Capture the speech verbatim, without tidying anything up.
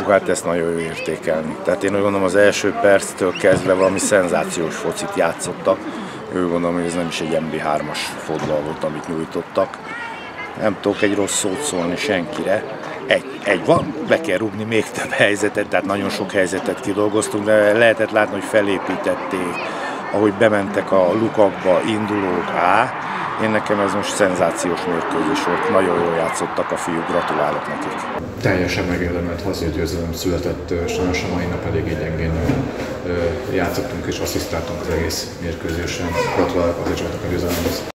Hát ezt nagyon jó értékelni. Tehát én úgy gondolom, az első perctől kezdve valami szenzációs focit játszottak. Úgy gondolom, hogy ez nem is egy em bé hármas fotball volt, amit nyújtottak. Nem tudok egy rossz szót szólni senkire. Egy, egy van, be kell rúgni még több helyzetet, tehát nagyon sok helyzetet kidolgoztunk, de lehetett látni, hogy felépítették, ahogy bementek a lukakba, indulók, á. Én nekem ez most szenzációs mérkőzés volt, nagyon jól játszottak a fiúk, gratulálok nekik. Teljesen megérdemelt hazai született, sajnos a mai nap elég gyengén játszottunk és asszisztáltunk az egész mérkőzésen. Gratulálok az csapatnak a győzelemhez.